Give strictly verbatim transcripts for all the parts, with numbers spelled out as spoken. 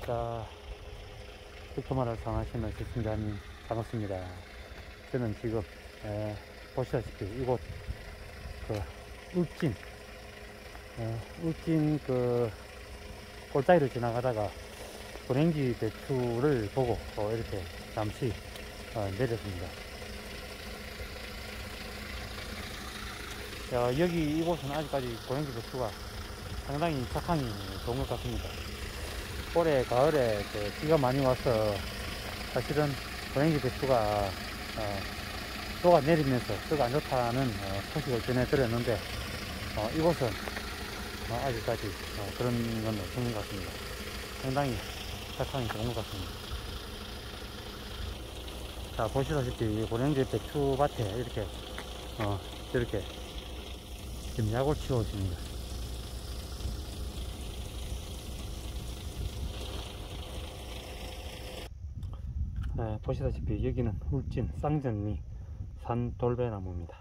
자, 빅토마를 사랑하시는 시청자님 반갑습니다. 저는 지금 에, 보시다시피 이곳 그 울진 에, 울진 그 골짜기를 지나가다가 고랭지 배추를 보고 어, 이렇게 잠시 어, 내렸습니다. 자, 여기 이곳은 아직까지 고랭지 배추가 상당히 착황이 좋은 것 같습니다. 올해 가을에 그 비가 많이 와서 사실은 고랭지 배추가 어, 비가 내리면서 썩 안 좋다는 어, 소식을 전해드렸는데 어, 이곳은 어, 아직까지 어, 그런 건 없는 것 같습니다. 상당히 착황이 좋은 것 같습니다. 자, 보시다시피 고랭지 배추밭에 이렇게 어, 이렇게 지금 약을 치워 있습니다. 네, 보시다시피 여기는 울진 쌍전리 산돌배나무입니다.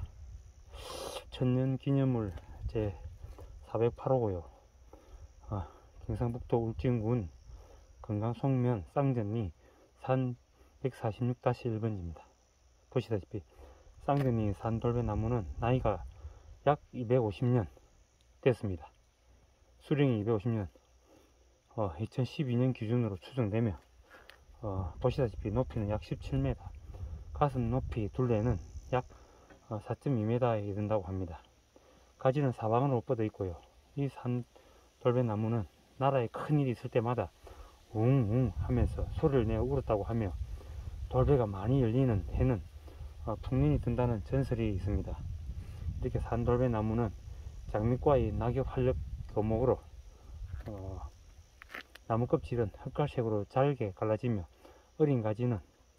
천년기념물 제 사백팔 호고요. 아, 경상북도 울진군 건강송면 쌍전리 산 백사십육 일 번지입니다. 보시다시피 쌍전리 산돌배나무는 나이가 약 이백오십 년 됐습니다. 수령이 이백오십 년, 어, 이천십이 년 기준으로 추정되며 어, 보시다시피 높이는 약 십칠 미터, 가슴 높이 둘레는 약 사 점 이 미터에 이른다고 합니다. 가지는 사방으로 뻗어 있고요. 이 산돌배나무는 나라에 큰일이 있을 때마다 웅웅 하면서 소리를 내어 울었다고 하며 돌배가 많이 열리는 해는 어, 풍년이 든다는 전설이 있습니다. 이렇게 산돌배나무는 장미과의 낙엽 활력 교목으로 어, 나무 껍질은 흑갈색으로 잘게 갈라지며 어린 가지는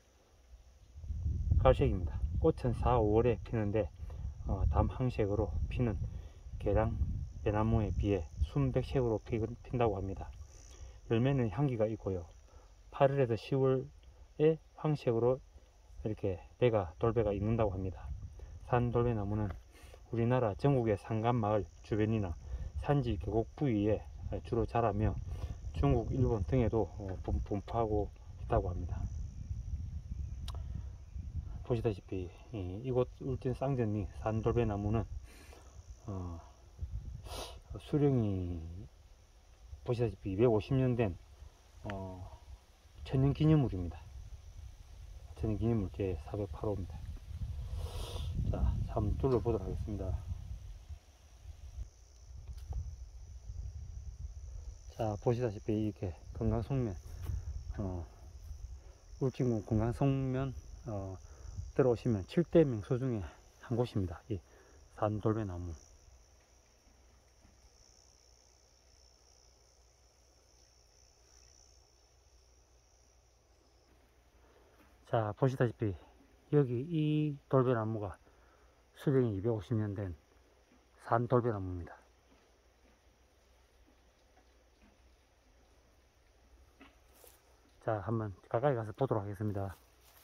갈색입니다. 꽃은 사, 오월에 피는데 어, 담항색으로 피는 계량 배나무에 비해 순백색으로 핀다고 합니다. 열매는 향기가 있고요. 팔월에서 시월에 황색으로 이렇게 배가 돌배가 있는다고 합니다. 산돌배나무는 우리나라 전국의 산간마을 주변이나 산지 계곡 부위에 주로 자라며 중국, 일본 등에도 분포하고 있다고 합니다. 보시다시피 이곳 울진 쌍전리 산돌배나무는 어, 수령이 보시다시피 이백오십 년 된 어, 천년기념물입니다. 천년기념물 제 사백팔 호입니다. 자, 한번 둘러보도록 하겠습니다. 자, 보시다시피 이렇게 건강송면 어, 울진군 건강송면 어, 들어오시면 칠 대 명소 중에 한 곳입니다. 이 산돌배나무. 자, 보시다시피 여기 이 돌배나무가 수령이 이백오십 년 된 산돌배나무입니다. 자, 한번 가까이 가서 보도록 하겠습니다.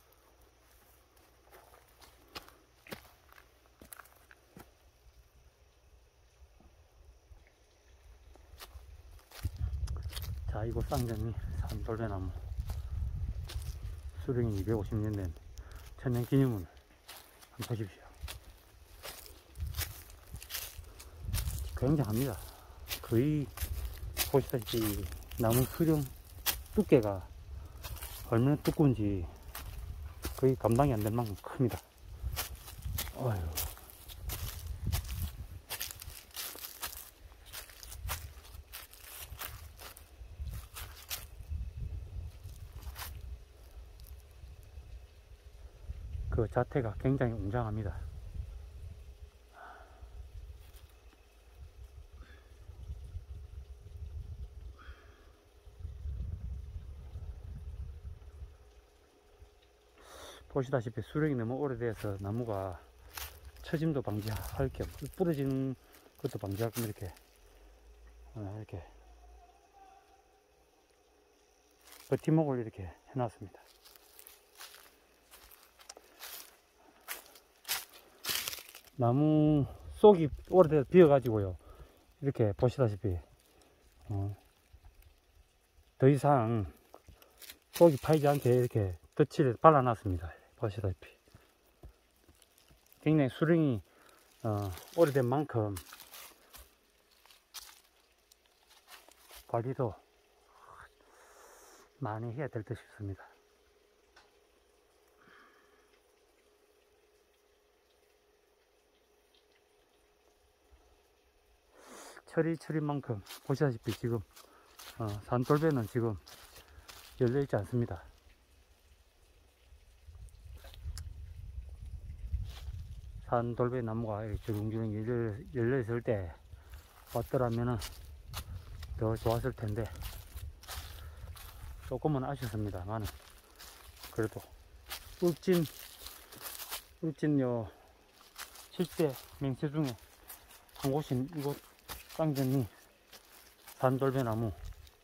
자, 이곳 쌍전리 산돌배나무 수령이 이백오십 년 된 천년기념물 한번 보십시오. 굉장합니다. 거의 보시다시피 나무 수령 두께가 얼마나 두꺼운지 거의 감당이 안 될 만큼 큽니다. 어휴. 그 자태가 굉장히 웅장합니다. 보시다시피 수령이 너무 오래돼서 나무가 처짐도 방지할 겸 부러지는 것도 방지할 겸 이렇게 어, 이렇게 버팀목을 이렇게 해놨습니다. 나무 속이 오래돼서 비어 가지고요, 이렇게 보시다시피 어, 더 이상 속이 파이지 않게 이렇게 덧칠을 발라놨습니다. 보시다시피 굉장히 수령이 어, 오래된 만큼 관리도 많이 해야 될 듯 싶습니다. 철이 철인 만큼 보시다시피 지금 어, 산돌배는 지금 열려있지 않습니다. 산돌배 나무가 주렁주렁 열려, 열려있을 때 왔더라면은 더 좋았을 텐데 조금은 아쉽습니다만 그래도 울진 울진 요 칠 대 맹세 중에 한 곳인 이곳 쌍전리 산돌배 나무를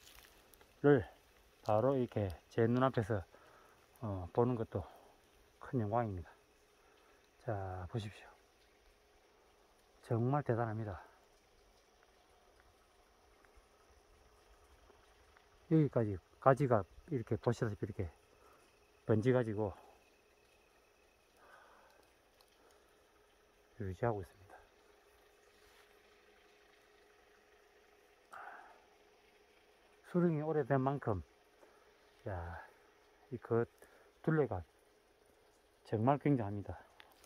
바로 이렇게 제 눈앞에서 어, 보는 것도 큰 영광입니다. 자, 보십시오. 정말 대단합니다. 여기까지 가지가 이렇게 보시다시피 이렇게 번지 가지고 유지하고 있습니다. 수령이 오래된 만큼 야, 이 그 둘레가 정말 굉장합니다.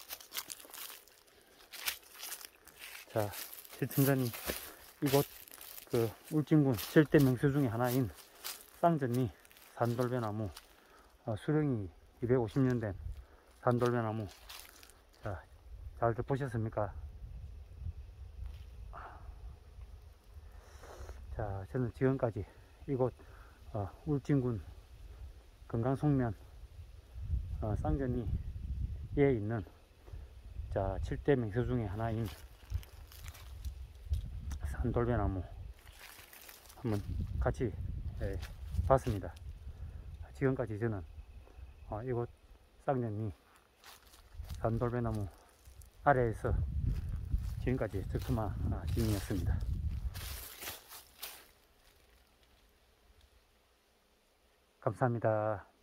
자, 실천전이 이곳 그 울진군 칠 대 명소 중에 하나인 쌍전리 산돌배나무 어, 수령이 이백오십 년 된 산돌배나무. 자, 잘들 보셨습니까? 자, 저는 지금까지 이곳 어, 울진군 금강송면 어, 쌍전리에 있는 자 칠 대 명소 중에 하나인 산돌배나무 한번 같이 예, 봤습니다. 지금까지 저는 어, 이곳 쌍전리 산돌배나무 아래에서 지금까지 적토마 아, 진이었습니다. 감사합니다.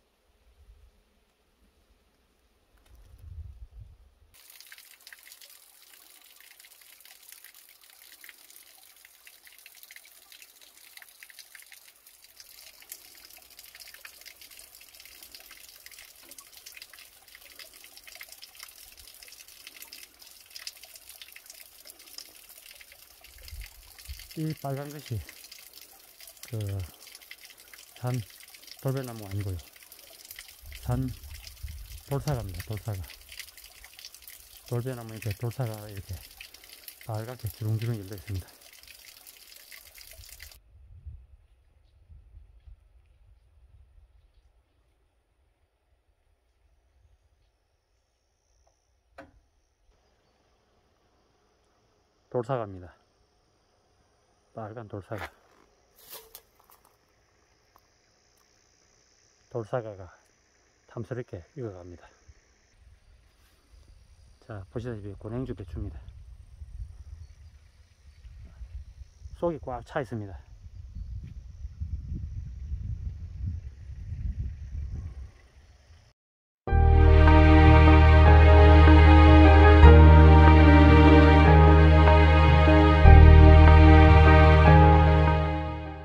이 빨간 것이 그 산 돌배나무 아니고요. 산 돌사과입니다. 돌사과. 돌배나무 이렇게 돌사과가 이렇게 빨갛게 주렁주렁 열려 있습니다. 돌사과입니다. 빨간 돌사과. 돌사과가 탐스럽게 익어갑니다. 자, 보시다시피 고냉주 배추입니다. 속이 꽉 차 있습니다.